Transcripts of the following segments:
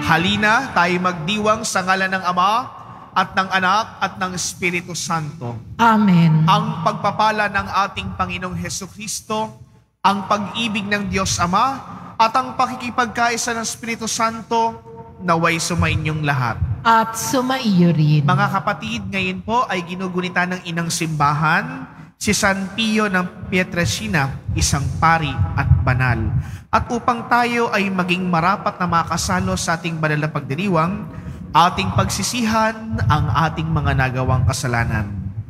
Halina tayo magdiwang sa ngalan ng Ama at ng Anak at ng Espiritu Santo. Amen. Ang pagpapala ng ating Panginoong Hesukristo, ang pag-ibig ng Diyos Ama, at ang pakikipagkaisa ng Espiritu Santo, naway sumainyong lahat. At sumaiyo rin. Mga kapatid, ngayon po ay ginugunita ng inang simbahan, si San Pio ng Pietrelcina, isang pari at banal. At upang tayo ay maging marapat na makasalo sa ating banal na pagdiriwang, ating pagsisihan ang ating mga nagawang kasalanan.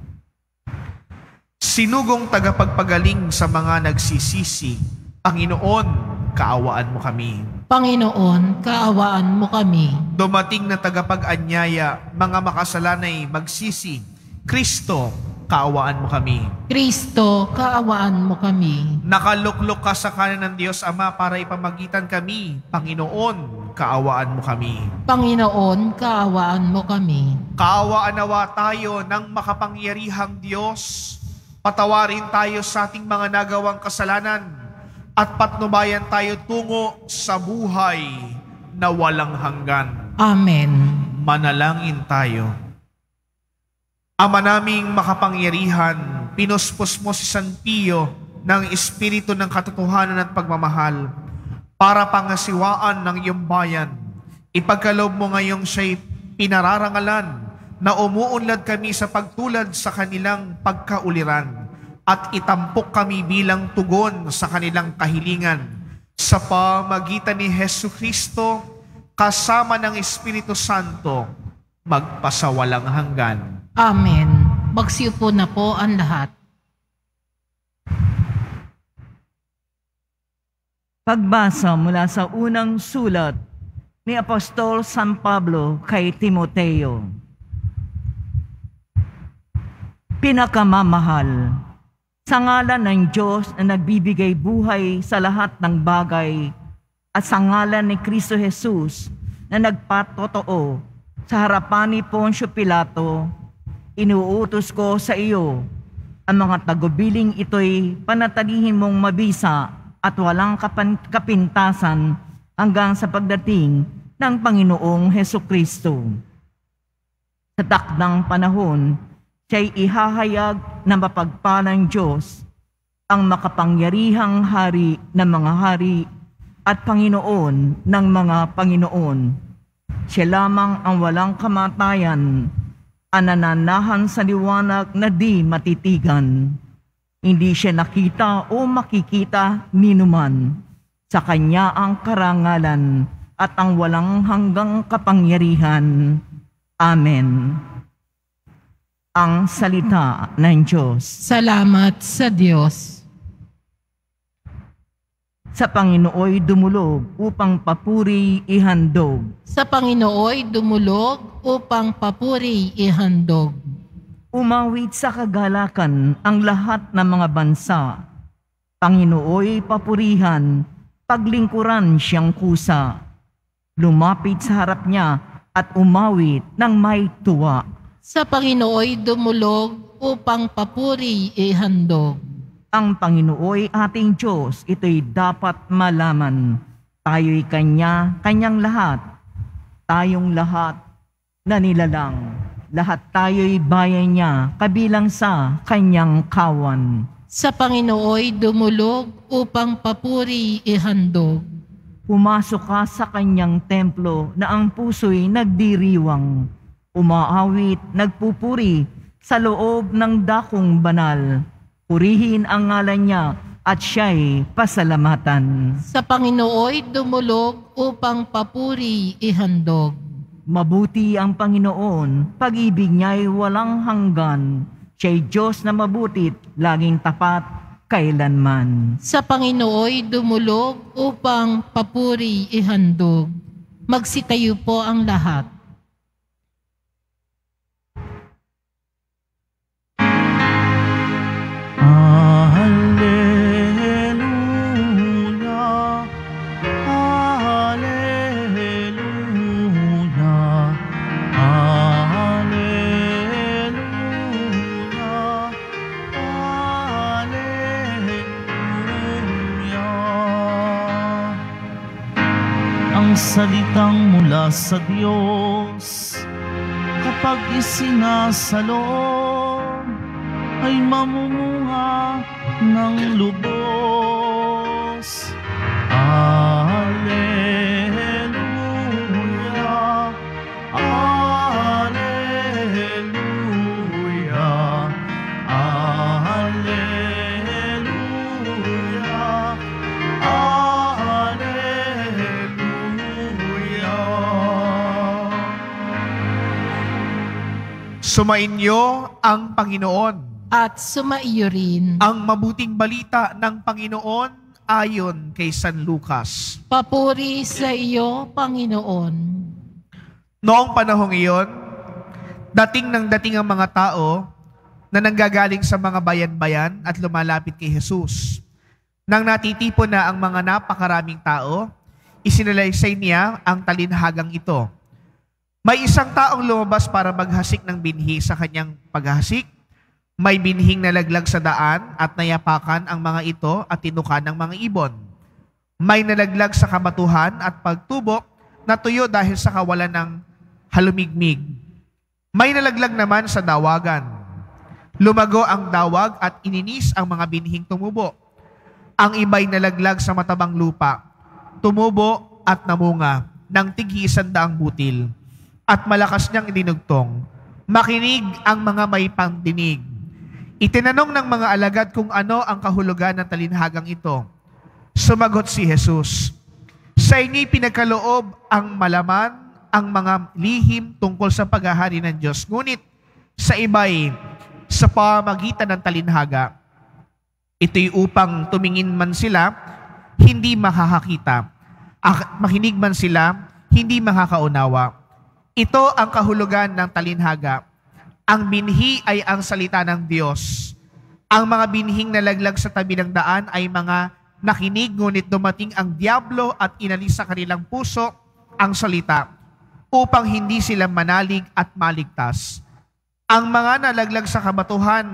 Sinugong tagapagpagaling sa mga nagsisisi, Panginoon, kaawaan mo kami. Panginoon, kaawaan mo kami. Dumating na tagapag-anyaya, mga makasalanay magsisi, Kristo, kaawaan mo kami. Kristo, kaawaan mo kami. Nakaluklok ka sa kanan ng Diyos Ama para ipamagitan kami, Panginoon, kaawaan mo kami. Panginoon, kaawaan mo kami. Kaawaan nawa tayo ng makapangyarihang Diyos. Patawarin tayo sa ating mga nagawang kasalanan at patnubayan tayo tungo sa buhay na walang hanggan. Amen. Manalangin tayo. Ama naming makapangyarihan, pinuspos mo si San Pio ng espiritu ng katotohanan at pagmamahal para pangasiwaan ng iyong bayan. Ipagkaloob mo ngayong siya'y pinararangalan na umuunlad kami sa pagtulad sa kanilang pagkauliran at itampok kami bilang tugon sa kanilang kahilingan sa pamagitan ni Hesukristo kasama ng Espiritu Santo magpasawalang hanggan. Amen. Magsiupo na po ang lahat. Pagbasa mula sa unang sulat ni Apostol San Pablo kay Timoteo. Pinakamamahal, sa ngalan ng Diyos na nagbibigay buhay sa lahat ng bagay at sa ngalan ni Kristo Jesus na nagpatotoo sa harapan ni Poncio Pilato, inuutos ko sa iyo ang mga tagubiling ito'y panatilihin mong mabisa at walang kapintasan hanggang sa pagdating ng Panginoong Hesukristo. Sa takdang panahon, siya'y ihahayag na mapagpalang Diyos, ang makapangyarihang hari ng mga hari at Panginoon ng mga Panginoon. Siya lamang ang walang kamatayan, ang nananahan sa liwanag na di matitigan. Hindi siya nakita o makikita ninuman. Sa kanya ang karangalan at ang walang hanggang kapangyarihan. Amen. Ang salita ng Diyos. Salamat sa Diyos. Sa Panginooy dumulog upang papuri ihandog. Sa Panginooy dumulog upang papuri ihandog. Umawit sa kagalakan ang lahat ng mga bansa. Panginooy papurihan, paglingkuran siyang kusa. Lumapit sa harap niya at umawit ng may tuwa. Sa Panginooy dumulog upang papuri ihandog. Ang Panginooy ating Diyos, ito'y dapat malaman. Tayo'y kanyang lahat. Tayong lahat na nilalang. Lahat tayo'y bayan niya, kabilang sa kanyang kawan. Sa Panginooy dumulog upang papuri ihandog. Pumasok ka sa kanyang templo na ang puso'y nagdiriwang. Umaawit, nagpupuri sa loob ng dakong banal. Purihin ang ngalan niya at siya'y pasalamatan. Sa Panginooy dumulog upang papuri ihandog. Mabuti ang Panginoon, pag-ibig niya'y walang hanggan. Siya'y Diyos na mabutit, laging tapat, kailanman. Sa Panginooy dumulog upang papuri ihandog. Magsitayo po ang lahat. salitang mula sa Diyos, kapag isinasalo, ay mamumunga ng lubos. Alleluia, Alleluia, Alleluia, Alleluia. Sumainyo ang Panginoon. At sumaiyo rin. Ang mabuting balita ng Panginoon ayon kay San Lucas. Papuri sa iyo, Panginoon. Noong panahong iyon, dating ang mga tao na nanggagaling sa mga bayan-bayan at lumalapit kay Jesus. Nang natitipon na ang mga napakaraming tao, isinalaysay niya ang talinhagang ito. May isang taong lumabas para maghasik ng binhi. Sa kanyang paghasik, may binhing nalaglag sa daan at nayapakan ang mga ito at tinukan ng mga ibon. May nalaglag sa kamatuhan at pagtubok na tuyo dahil sa kawalan ng halumigmig. May nalaglag naman sa dawagan. Lumago ang dawag at ininis ang mga binhing tumubo. Ang iba'y nalaglag sa matabang lupa, tumubo at namunga ng tig-100 butil. At malakas niyang idinugtong. Makinig ang mga may pandinig. Itinanong ng mga alagad kung ano ang kahulugan ng talinhagang ito. Sumagot si Jesus, sa inyo'y pinagkaloob ang malaman ang mga lihim tungkol sa paghahari ng Diyos. Ngunit sa iba'y sa pamamagitan ng talinhaga. Ito'y upang tumingin man sila, hindi makakakita. Makinig man sila, hindi makakaunawa. Ito ang kahulugan ng talinhaga. Ang binhi ay ang salita ng Diyos. Ang mga binhing nalaglag sa tabi ng daan ay mga nakinig, ngunit dumating ang diablo at inalis sa kanilang puso ang salita upang hindi sila manalig at maligtas. Ang mga nalaglag sa kabatuhan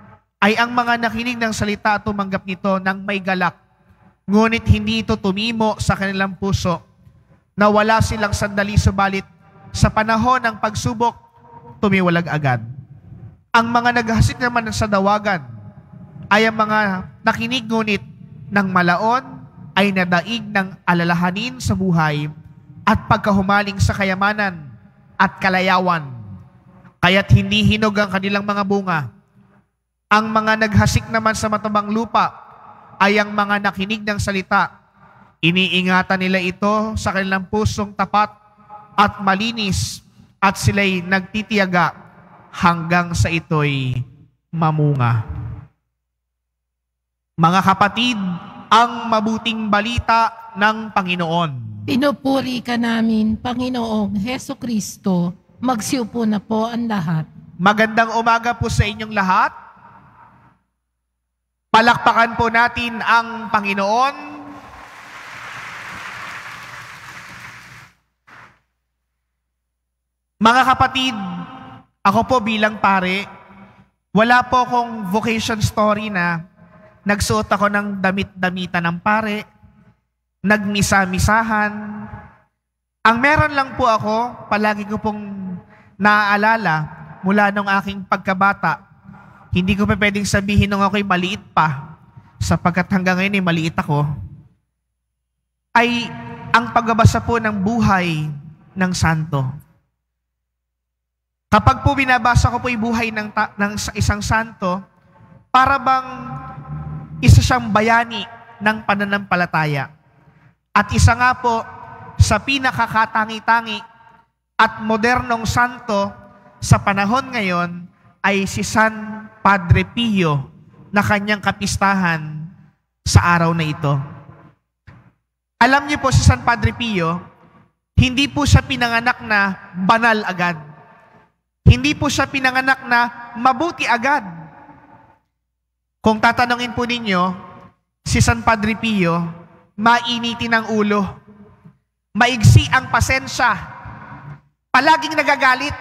ay ang mga nakinig ng salita at tumanggap nito ng may galak, ngunit hindi ito tumimo sa kanilang puso. Nawala silang sandali, subalit sa panahon ng pagsubok, tumiwalag agad. Ang mga naghasik naman sa dawagan ay ang mga nakinig ngunit ng malaon ay nadaig ng alalahanin sa buhay at pagkahumaling sa kayamanan at kalayawan. Kaya't hindi hinog ang kanilang mga bunga. Ang mga naghasik naman sa matabang lupa ay ang mga nakinig ng salita. Iniingatan nila ito sa kanilang pusong tapat at malinis, at sila'y nagtitiyaga hanggang sa ito'y mamunga. Mga kapatid, ang mabuting balita ng Panginoon. Pinupuri ka namin, Panginoong Heso Kristo. Magsiupo na po ang lahat. Magandang umaga po sa inyong lahat. Palakpakan po natin ang Panginoon. Mga kapatid, ako po bilang pare, wala po akong vocation story na nagsuot ako ng damit-damitan ng pare, nagmisa-misahan. Ang meron lang po ako, palagi ko pong naaalala mula nung aking pagkabata. Hindi ko pa pwedeng sabihin nung ako'y maliit pa, sapagkat hanggang ngayon ay maliit ako, ay ang pagbabasa po ng buhay ng santo. Kapag po binabasa ko po yung buhay ng isang santo, para bang isa siyang bayani ng pananampalataya. At isa nga po sa pinakakatangi-tangi at modernong santo sa panahon ngayon ay si San Padre Pio na kanyang kapistahan sa araw na ito. Alam niyo po si San Padre Pio, hindi po siya pinanganak na banal agad. Hindi po siya pinanganak na mabuti agad. Kung tatanungin po ninyo, si San Padre Pio, mainitin ang ulo, maigsi ang pasensya, palaging nagagalit,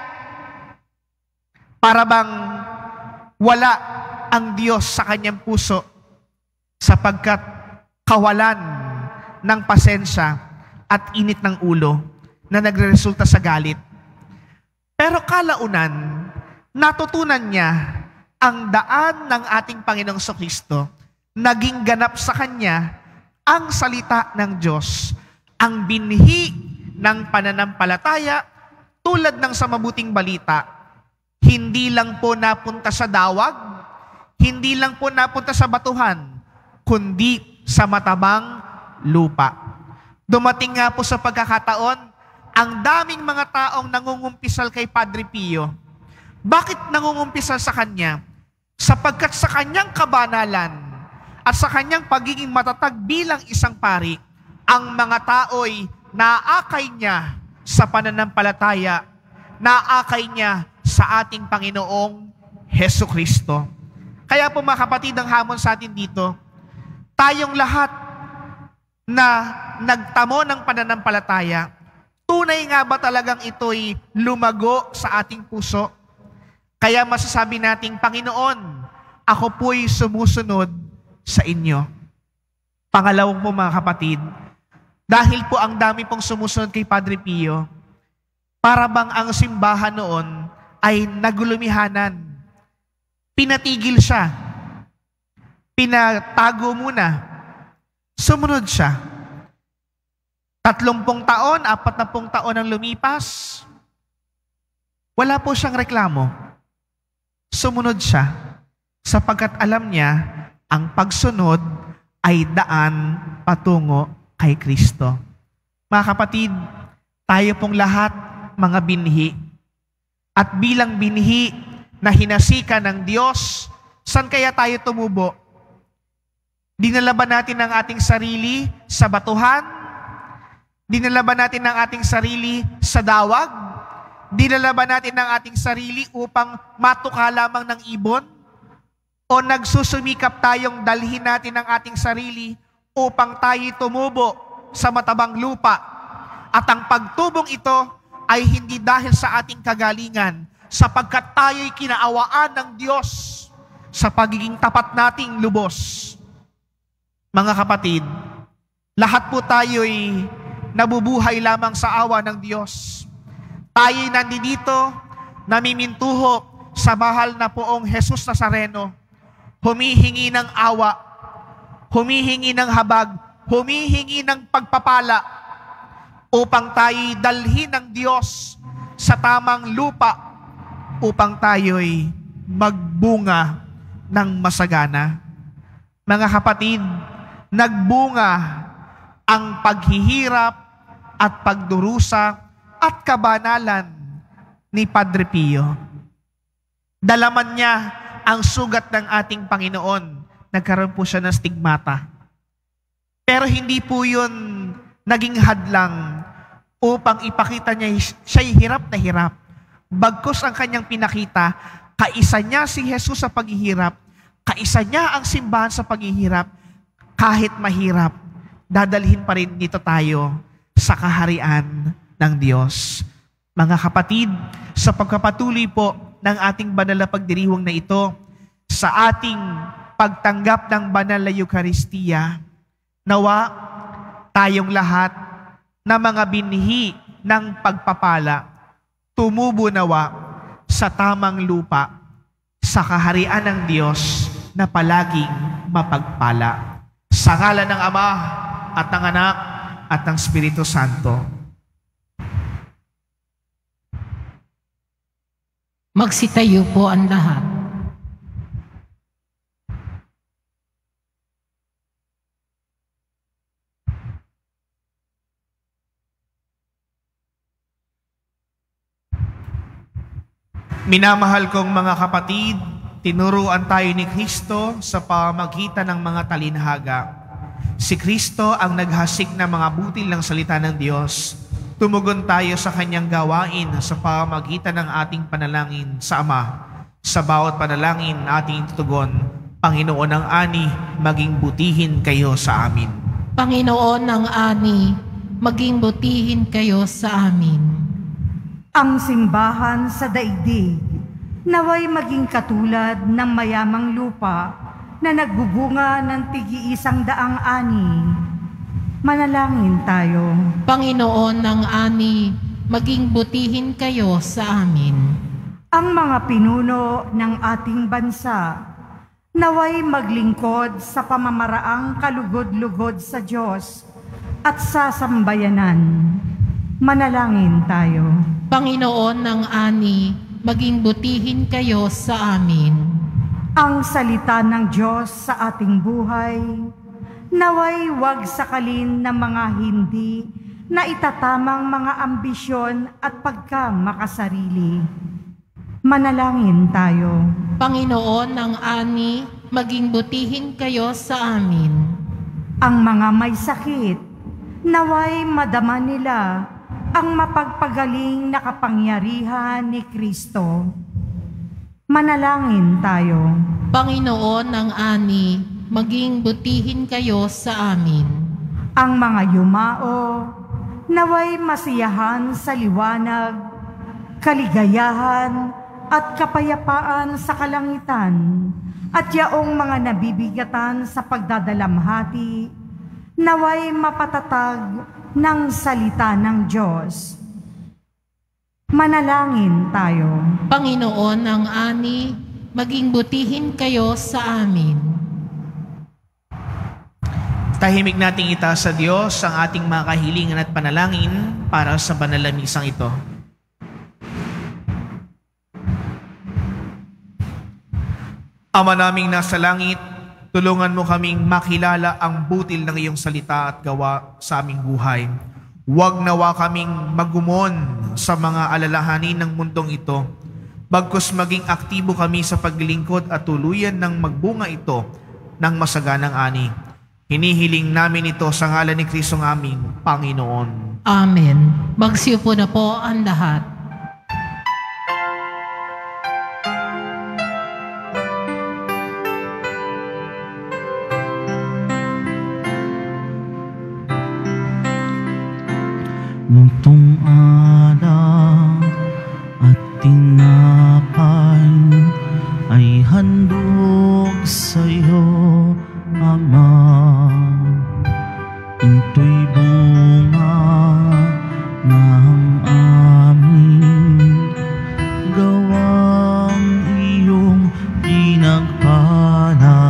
para bang wala ang Diyos sa kanyang puso sapagkat kawalan ng pasensya at init ng ulo na nagreresulta sa galit. Pero kalaunan, natutunan niya ang daan ng ating Panginoong Kristo, naging ganap sa Kanya ang salita ng Diyos, ang binhi ng pananampalataya tulad ng sa mabuting balita. Hindi lang po napunta sa dawag, hindi lang po napunta sa batuhan, kundi sa matabang lupa. Dumating nga po sa pagkakataon, ang daming mga taong nangungumpisal kay Padre Pio. Bakit nangungumpisal sa kanya? Sapagkat sa kanyang kabanalan at sa kanyang pagiging matatag bilang isang pari, ang mga tao'y naakay niya sa pananampalataya, naakay niya sa ating Panginoong Hesu Kristo. Kaya po mga kapatid, ang hamon sa atin dito, tayong lahat na nagtamo ng pananampalataya, tunay nga ba talagang ito'y lumago sa ating puso? Kaya masasabi nating, Panginoon, ako po'y sumusunod sa inyo. Pangalawang po mga kapatid, dahil po ang dami pong sumusunod kay Padre Pio, para bang ang simbahan noon ay nagulumihanan. Pinatigil siya. Pinatago muna. Sumunod siya. 30 taon, 40 taon ang lumipas, wala po siyang reklamo. Sumunod siya sapagkat alam niya ang pagsunod ay daan patungo kay Kristo. Mga kapatid, tayo pong lahat mga binhi. At bilang binhi na hinasika ng Diyos, saan kaya tayo tumubo? Dinala ba natin ang ating sarili sa batuhan? Dinala ba natin ang ating sarili sa dawag? Dinala ba natin ang ating sarili upang matuka lamang ng ibon? O nagsusumikap tayong dalhin natin ang ating sarili upang tayo tumubo sa matabang lupa? At ang pagtubong ito ay hindi dahil sa ating kagalingan, sapagkat tayo'y kinaawaan ng Diyos sa pagiging tapat nating lubos. Mga kapatid, lahat po tayo'y nabubuhay lamang sa awa ng Diyos. Tayo'y nandito, namimintuho sa mahal na poong Jesus Nazareno, humihingi ng awa, humihingi ng habag, humihingi ng pagpapala, upang tayo'y dalhin ng Diyos sa tamang lupa, upang tayo'y magbunga ng masagana. Mga kapatid, nagbunga ang paghihirap at pagdurusa at kabanalan ni Padre Pio. Dalaman niya ang sugat ng ating Panginoon. Nagkaroon po siya ng stigmata. Pero hindi po yun naging hadlang upang ipakita niya siya'y hirap na hirap. Bagkus ang kanyang pinakita, kaisa niya si Jesus sa paghihirap, kaisa niya ang simbahan sa paghihirap. Kahit mahirap, dadalhin pa rin dito tayo sa kaharian ng Diyos. Mga kapatid, sa pagkapatuloy po ng ating banal na pagdiriwang na ito, sa ating pagtanggap ng banal na Eucharistia, nawa tayong lahat na mga binhi ng pagpapala, tumubo nawa sa tamang lupa, sa kaharian ng Diyos na palaging mapagpala. Sa ngalan ng Ama at ng Anak at ng Espiritu Santo. Magsitayo po ang lahat. Minamahal kong mga kapatid, tinuruan tayo ni Kristo sa pamamagitan ng mga talinhaga. Si Kristo ang naghasik ng mga butil ng salita ng Diyos. Tumugon tayo sa kanyang gawain sa pamamagitan ng ating panalangin sa Ama. Sa bawat panalangin ating tutugon, Panginoon ng ani, maging butihin kayo sa amin. Panginoon ng ani, maging butihin kayo sa amin. Ang simbahan sa daigdig, naway maging katulad ng mayamang lupa na nagbubunga ng tig-100 ani. Manalangin tayo. Panginoon ng ani, maging butihin kayo sa amin. Ang mga pinuno ng ating bansa, naway maglingkod sa pamamaraang kalugod-lugod sa Diyos at sa sambayanan. Manalangin tayo. Panginoon ng ani, maging butihin kayo sa amin. Ang salita ng Diyos sa ating buhay, naway wag sakalin ng mga hindi na itatamang mga ambisyon at pagkamakasarili. Manalangin tayo. Panginoon ng ani, maging butihin kayo sa amin. Ang mga may sakit, naway madama nila ang mapagpagaling na kapangyarihan ni Kristo. Manalangin tayo. Panginoon ng ani, maging butihin kayo sa amin. Ang mga yumao, naway masiyahan sa liwanag, kaligayahan at kapayapaan sa kalangitan, at yaong mga nabibigatan sa pagdadalamhati, naway mapatatag ng salita ng Diyos. Manalangin tayo. Panginoon ng ani, maging butihin kayo sa amin. Tahimik nating itaas sa Diyos ang ating mga kahilingan at panalangin para sa banal na misang ito. Ama naming nasa langit, tulungan mo kaming makilala ang butil ng iyong salita at gawa sa aming buhay. Huwag nawa kaming magumon sa mga alalahanin ng mundong ito, bagkus maging aktibo kami sa paglilingkod at tuluyan ng magbunga ito ng masaganang ani. Hinihiling namin ito sa ngalan ni Kristong aming Panginoon. Amen. Magsiupo na po ang lahat. Lutong alak at tinapay ay handog sa iyo, Ama. Ito'y bunga ng aming gawang iyong pinagpala.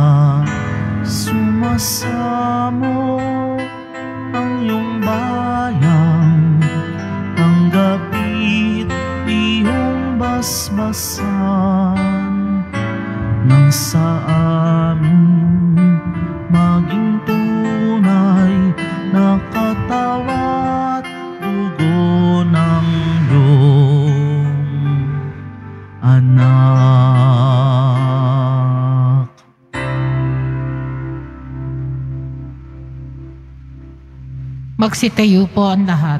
Sumasamo ang iyong bayan, tanggapit iyong basbasan, nang sa amin maging tunay na katawat dugo ng iyong anak. Magsitayo po ang lahat.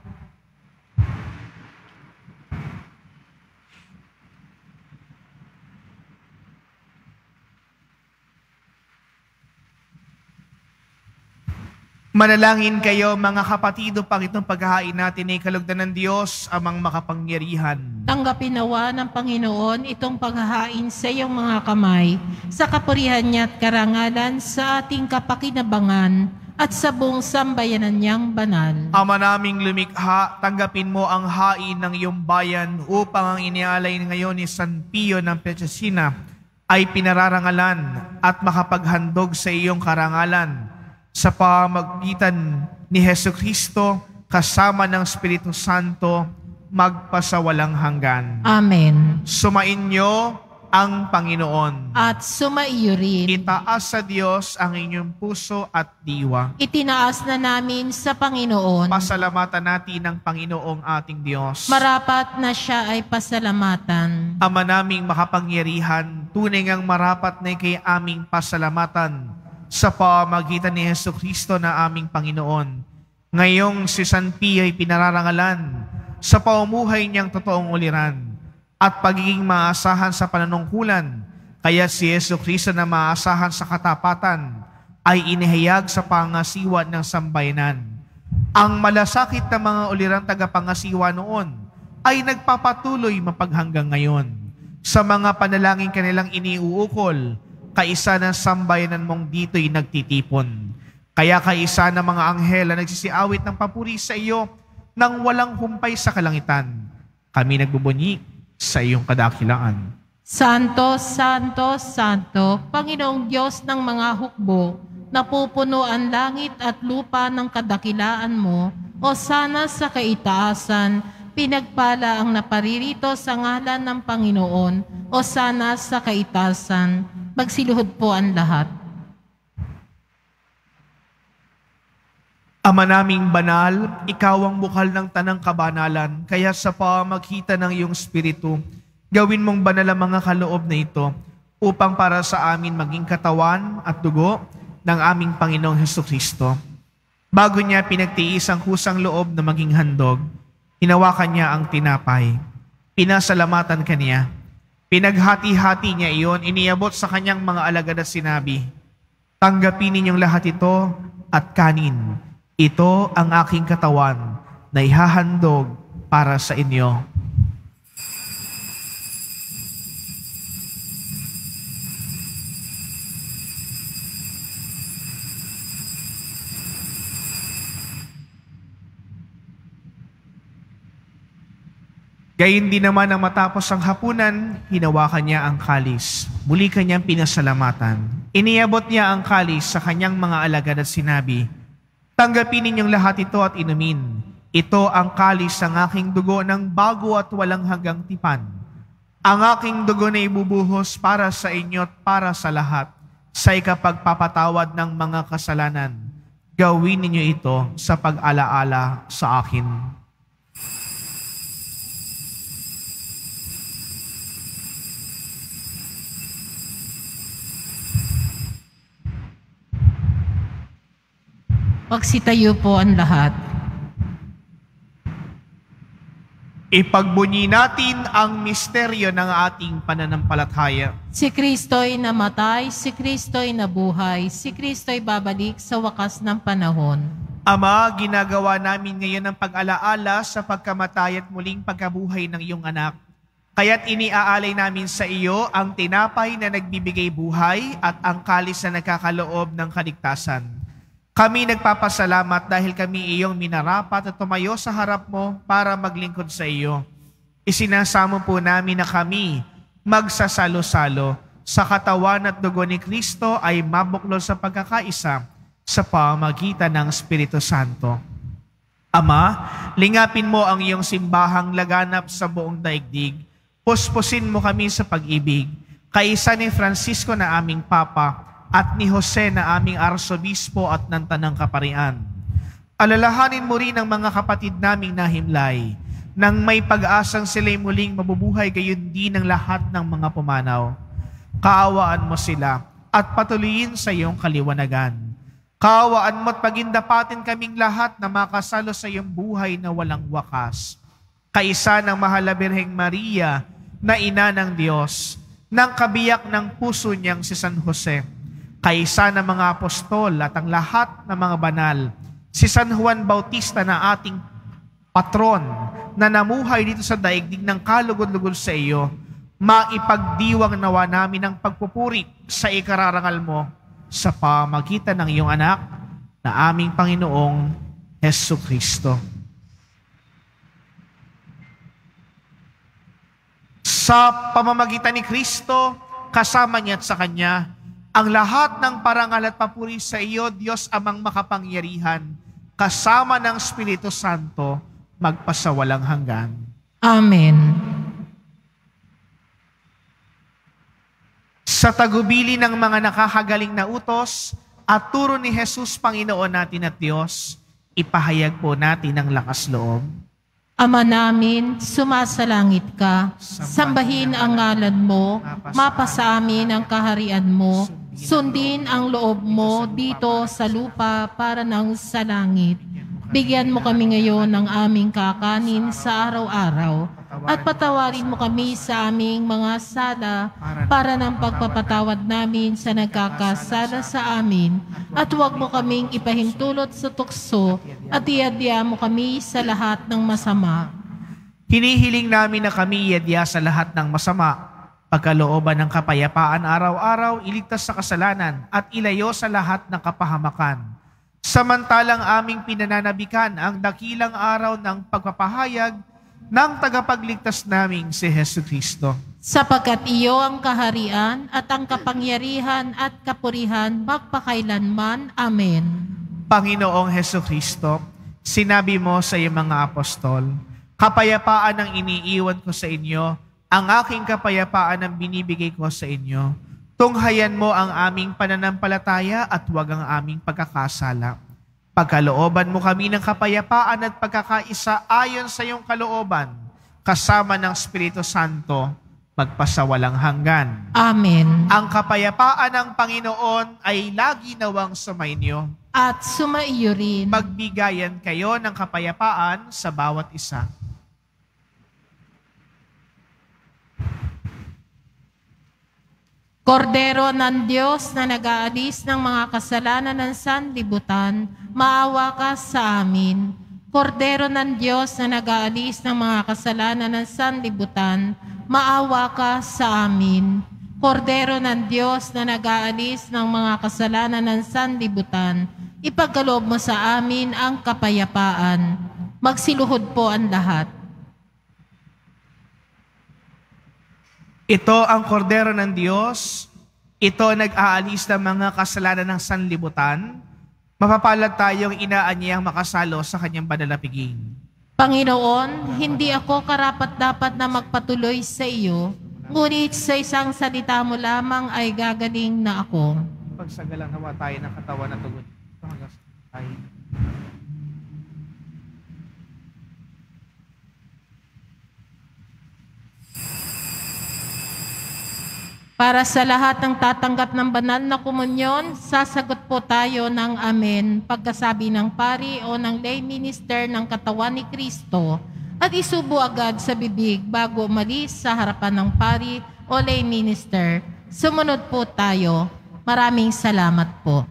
Manalangin kayo mga kapatid upang itong paghahain natin ay kalugdan ng Diyos amang makapangyarihan. Tanggapin nawa ng Panginoon itong paghahain sa iyong mga kamay, sa kapurihan niya at karangalan sa ating kapakinabangan at sa buong sambayanan niyang banal. Ama naming lumikha, tanggapin mo ang hain ng iyong bayan upang ang inialay ngayon ni San Pio ng Pietrelcina ay pinararangalan at makapaghandog sa iyong karangalan sa pamamagitan ni Hesukristo kasama ng Espiritu Santo magpasawalang hanggan. Amen. Sumainyo ang Panginoon. At sumaiyo rin. Itaas sa Diyos ang inyong puso at diwa. Itinaas na namin sa Panginoon. Pasalamatan natin ang Panginoong ating Diyos. Marapat na siya ay pasalamatan. Ama naming makapangyarihan, tunay ngang marapat na kay aming pasalamatan sa pamamagitan ni Hesukristo na aming Panginoon. Ngayong si San Pio ay pinararangalan sa pamumuhay niyang totoong uliran at pagiging maasahan sa pananungkulan, kaya si Hesukristo na maasahan sa katapatan ay inihayag sa pangasiwa ng sambayanan. Ang malasakit na mga ulirang tagapangasiwa noon ay nagpapatuloy mapaghanggang ngayon sa mga panalangin kanilang iniuukol, kaisa ng sambayanan mong dito'y nagtitipon. Kaya kaisa ng mga anghel na nagsisiawit ng papuri sa iyo nang walang humpay sa kalangitan. Kami nagbubunyi sa iyong kadakilaan. Santo, Santo, Santo, Panginoong Diyos ng mga hukbo, napupuno ang langit at lupa ng kadakilaan mo, o sana sa kaitaasan, pinagpala ang naparirito sa ngalan ng Panginoon, o sana sa kaitaasan, magsiluhod po ang lahat. Ama naming banal, ikaw ang bukal ng tanang kabanalan, kaya sa pamagitan ng iyong Espiritu, gawin mong banal ang mga kaloob na ito upang para sa amin maging katawan at dugo ng aming Panginoong Hesukristo. Bago niya pinagtiis ang kusang loob na maging handog, hinawakan niya ang tinapay. Pinasalamatan kaniya. Pinaghati-hati niya iyon, iniabot sa kanyang mga alagad at sinabi, "Tanggapin ninyong lahat ito at kanin. Ito ang aking katawan na ihahandog para sa inyo." Gayun din naman ang matapos ang hapunan, hinawakan niya ang kalis. Muli kanyang pinasalamatan. Iniabot niya ang kalis sa kanyang mga alagad at sinabi, "Tanggapin ninyong lahat ito at inumin. Ito ang kalis ng aking dugo ng bago at walang hanggang tipan. Ang aking dugo na ibubuhos para sa inyo at para sa lahat, sa ikapagpapatawad ng mga kasalanan. Gawin ninyo ito sa pag-alaala sa akin." Magsitayo po ang lahat. Ipagbunyi natin ang misteryo ng ating pananampalataya. Si Kristo'y namatay, si Kristo'y nabuhay, si Kristo'y babalik sa wakas ng panahon. Ama, ginagawa namin ngayon ang pag-alaala sa pagkamatay at muling pagkabuhay ng iyong anak. Kaya't iniaalay namin sa iyo ang tinapay na nagbibigay buhay at ang kalis na nagkakaloob ng kaligtasan. Kami nagpapasalamat dahil kami iyong minarapat at tumayo sa harap mo para maglingkod sa iyo. Isinasamo po namin na kami magsasalo-salo sa katawan at dugo ni Kristo ay mabuklod sa pagkakaisa sa pamamagitan ng Espiritu Santo. Ama, lingapin mo ang iyong simbahang laganap sa buong daigdig. Puspusin mo kami sa pag-ibig. Kaisa ni Francisco na aming Papa, at ni Jose na aming Arsobispo at ng Tanang Kaparian. Alalahanin mo rin ang mga kapatid naming nahimlay, nang may pag-asang sila'y muling mabubuhay gayon din ang lahat ng mga pumanaw. Kaawaan mo sila at patuloyin sa iyong kaliwanagan. Kaawaan mo at pagindapatin kaming lahat na makasalo sa iyong buhay na walang wakas. Kaisa ng Mahal na Birheng Maria na Ina ng Diyos, ng kabiyak ng puso niyang si San Jose, kaisa ng mga apostol at ang lahat ng mga banal, si San Juan Bautista na ating patron na namuhay dito sa daigdig ng kalugod-lugod sa iyo, maipagdiwang nawa namin ang pagpupuri sa ikararangal mo sa pamagitan ng iyong anak na aming Panginoong Hesukristo. Sa pamamagitan ni Kristo, kasama niya at sa Kanya, ang lahat ng parangal at papuri sa iyo, Diyos Amang makapangyarihan, kasama ng Espiritu Santo, magpasawalang hanggan. Amen. Sa tagubili ng mga nakakagaling na utos at turo ni Jesus, Panginoon natin at Diyos, ipahayag po natin ang lakas loob. Ama namin, sumasalangit ka, sambahin ang ngalan mo, mapasa amin ang kaharian mo, sundin ang loob mo dito sa lupa para nang sa langit. Bigyan mo kami ngayon ng aming kakanin sa araw-araw at patawarin mo kami sa aming mga sala para ng pagpapatawad namin sa nagkakasala sa amin at huwag mo kaming ipahintulot sa tukso at iadya mo kami sa lahat ng masama. Hinihiling namin na kami iadya sa lahat ng masama, pagkalooban ng kapayapaan araw-araw, iligtas sa kasalanan at ilayo sa lahat ng kapahamakan. samantalang aming pinananabikan ang dakilang araw ng pagpapahayag ng tagapagligtas naming si Jesucristo. Sapagkat iyo ang kaharian at ang kapangyarihan at kapurihan magpakailanman. Amen. Panginoong Jesucristo, sinabi mo sa iyong mga apostol, kapayapaan ang iniiwan ko sa inyo, ang aking kapayapaan ang binibigay ko sa inyo. Tunghayan mo ang aming pananampalataya at huwag ang aming pagkakasala. Pagkalooban mo kami ng kapayapaan at pagkakaisa ayon sa iyong kalooban, kasama ng Espiritu Santo, magpasawalang hanggan. Amen. Ang kapayapaan ng Panginoon ay lagi nawang sumainyo. At sumaiyo rin. Magbigayan kayo ng kapayapaan sa bawat isa. Kordero ng Diyos na nag-aalis ng mga kasalanan ng sanlibutan, maawa ka sa amin. Kordero ng Diyos na nag-aalis ng mga kasalanan ng sanlibutan, maawa ka sa amin. Kordero ng Diyos na nag-aalis ng mga kasalanan ng sanlibutan, ipagkaloob mo sa amin ang kapayapaan. Magsiluhod po ang lahat. Ito ang kordero ng Diyos. Ito nag-aalis ng mga kasalanan ng sanlibutan. Mapapalad tayong inaanyayang makasalo sa kanyang banal na piging. Panginoon, hindi ako karapat-dapat na magpatuloy sa iyo, ngunit sa isang salita mo lamang ay gagaling na ako. Pagsagalang nawa tayo ng katawan na tugon. Para sa lahat ng tatanggap ng banal na komunyon, sasagot po tayo ng amen pagkasabi ng pari o ng lay minister ng katawan ni Kristo at isubo agad sa bibig bago umalis sa harapan ng pari o lay minister. Sumunod po tayo. Maraming salamat po.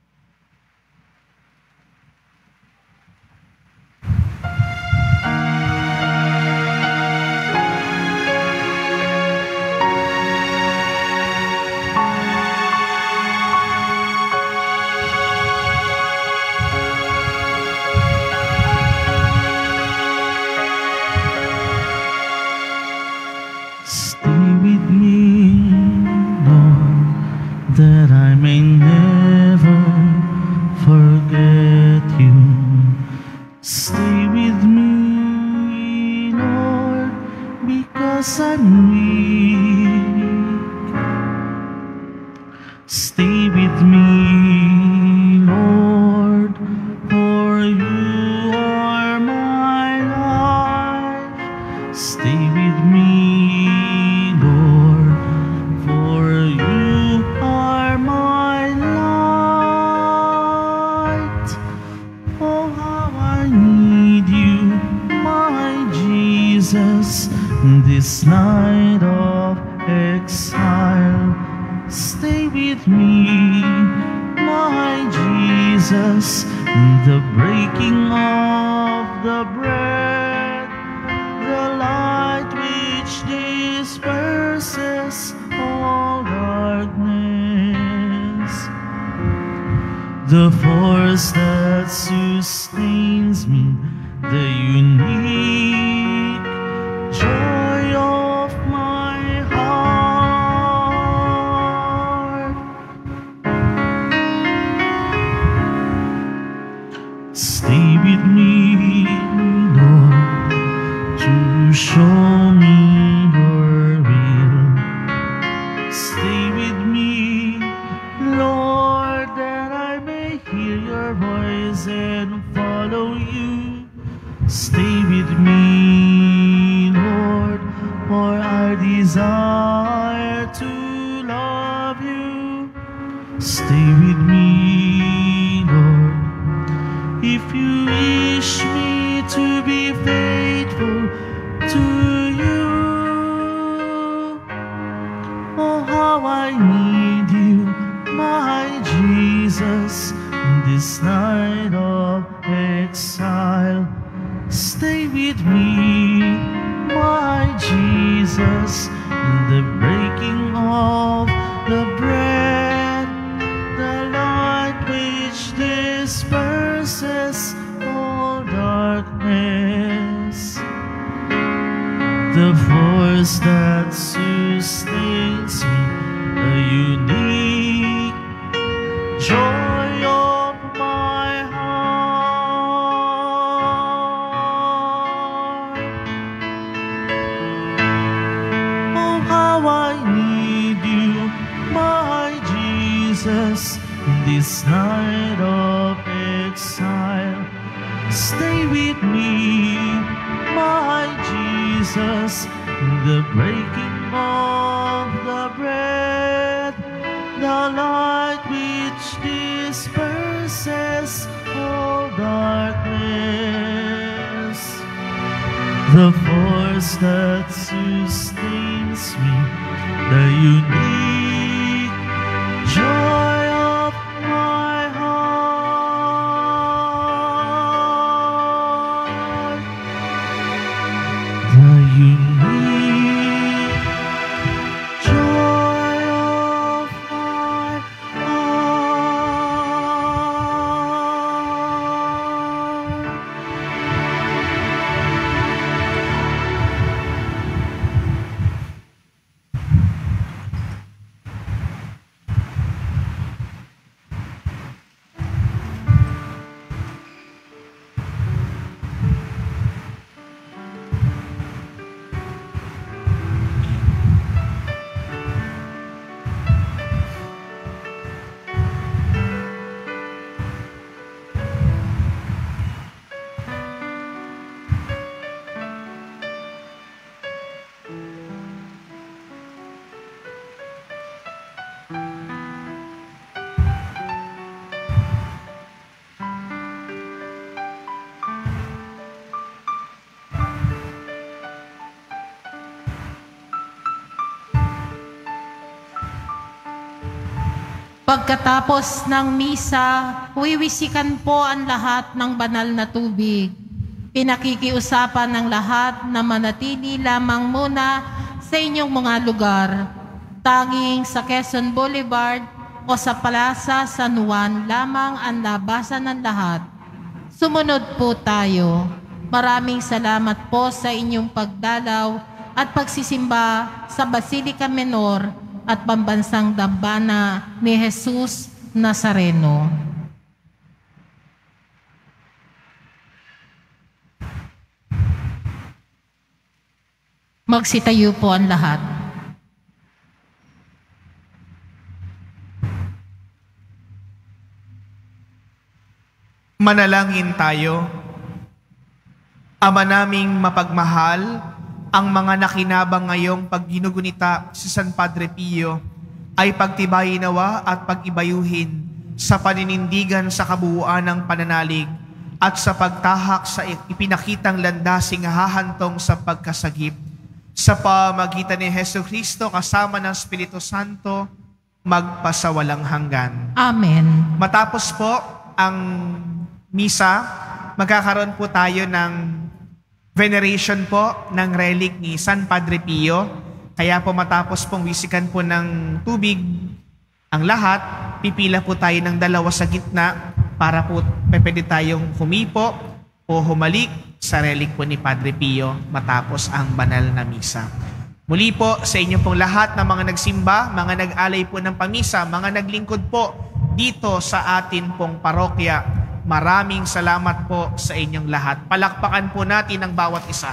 That I may never forget you. Stay with me, Lord, because I'm weak. Stay with me, Lord, for you are my life. Stay with me, Lord, for you are my light. Oh, how I need you, my Jesus, this night of exile. Stay with me, my Jesus, the breaking of the bread, the light which disperses all darkness, the force that sustains me, the unique joy of my heart. Stay with me, Lord, to show me your will. Stay with me, Lord, that I may hear your voice and follow you. Stay with me, Lord, for I desire to love you. Stay with me, Lord, if you wish me to be faithful to you. Oh, how I need you, my Jesus, this night of exile. Stay with me, my Jesus, the breaking of the bread, the light which disperses the force that sustains me, the unique joy of my heart. Oh, how I need you, my Jesus, in this night of exile. Stay with me, my Jesus, in the breaking of the bread, the light which disperses all darkness, the force that sustains me, the unique joy of my heart, the unique joy of my heart. Pagkatapos ng misa, wiwisikan po ang lahat ng banal na tubig. Pinakikiusapan ng lahat na manatili lamang muna sa inyong mga lugar. Tanging sa Quezon Boulevard o sa Plaza San Juan lamang ang labasan ng lahat. Sumunod po tayo. Maraming salamat po sa inyong pagdalaw at pagsisimba sa Basilica Menor at Pambansang Dambana ni Jesus Nazareno. Magsitayo po ang lahat. Manalangin tayo. Ama naming mapagmahal, ang mga nakinabang ngayong pagginugunita si San Padre Pio ay pagtibayin nawa at pag-ibayuhin sa paninindigan sa kabuuan ng pananalig at sa pagtahak sa ipinakitang landasing hahantong sa pagkasagip. Sa pamagitan ni Jesucristo kasama ng Espiritu Santo, magpasawalang hanggan. Amen. Matapos po ang misa, magkakaroon po tayo ng veneration po ng relic ni San Padre Pio. Kaya po matapos pong wisikan po ng tubig ang lahat, pipila po tayo ng dalawa sa gitna para po pwede tayong humipo o humalik sa relic po ni Padre Pio matapos ang banal na misa. Muli po sa inyo pong lahat na mga nagsimba, mga nag-alay po ng pamisa, mga naglingkod po dito sa atin pong parokya. Maraming salamat po sa inyong lahat. Palakpakan po natin ang bawat isa.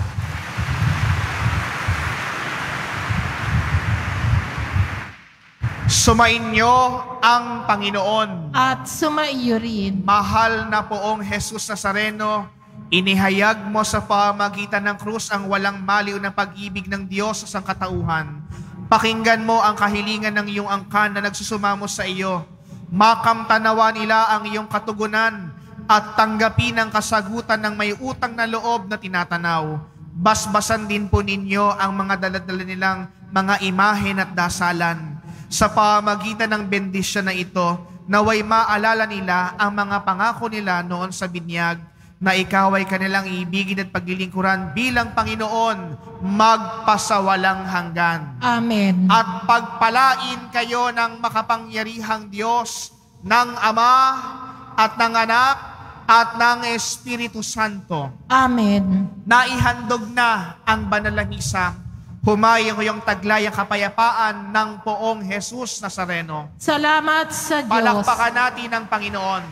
Sumainyo ang Panginoon. At sumaiyo rin. Mahal na poong Jesus Nazareno, inihayag mo sa pamagitan ng krus ang walang maliw na pag-ibig ng Diyos sa sangkatauhan. Pakinggan mo ang kahilingan ng iyong angkan na nagsusumamo sa iyo. Makamtanawa nila ang iyong katugunan at tanggapin ang kasagutan ng may utang na loob na tinatanaw. Basbasan din po ninyo ang mga daladala nilang mga imahen at dasalan. Sa pamagitan ng bendisyon na ito, naway maalala nila ang mga pangako nila noon sa binyag na ikaw ay kanilang ibigin at paglilingkuran bilang Panginoon magpasawalang hanggan. Amen. At pagpalain kayo ng makapangyarihang Diyos, ng Ama at ng Anak at ng Espiritu Santo. Amen. Naihandog na ang banal na misa. Humayo ngayong taglay ang kapayapaan ng poong Jesus Nazareno. Salamat sa Diyos. Palakpakan natin ang Panginoon.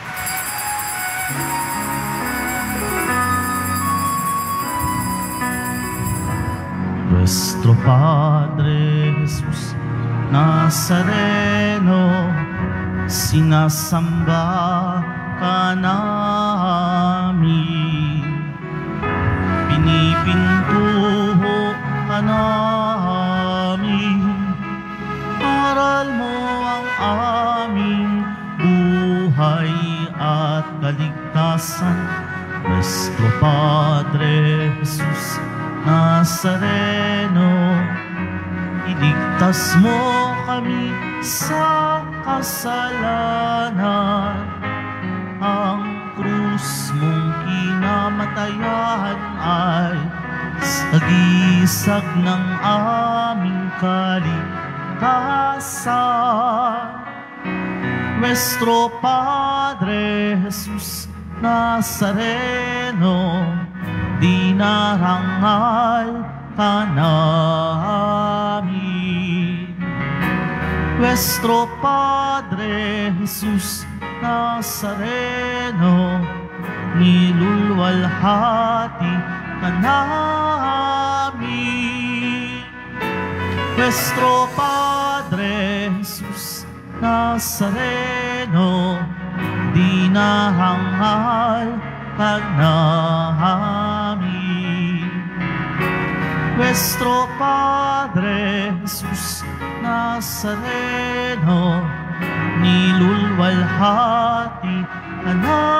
Nuestro Padre Jesus Nazareno, sinasamba ka namin, pinipintuho ka namin, aral mo ang aming buhay at kaligtasan. Nuestro Padre Jesus Nazareno, iligtas mo kami sa kasalanan. Ang krus mong kinamatayan ay sagisag ng aming kaligtasan. Nuestro Padre Jesus Nazareno, dinarangal ka namin. Nuestro Padre Jesus Nazareno, nilulwalhati ka namin. Nuestro Padre Jesus Nazareno, dinarangal ka namin. Nuestro Padre Jesus Nazareno, nilulwalhati ka namin.